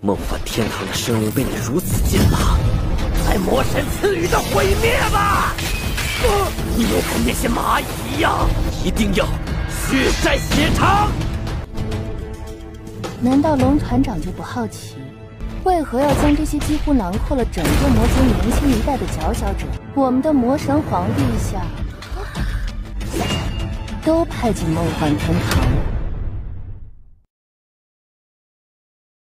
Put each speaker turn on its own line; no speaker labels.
梦幻天堂的生物被你如此践踏，来魔神赐予的毁灭吧！你也跟那些蚂蚁一样，一定要血债血偿！
难道龙团长就不好奇，为何要将这些几乎囊括了整个魔族年轻一代的佼佼者，我们的魔神皇陛下，都派进梦幻天堂了？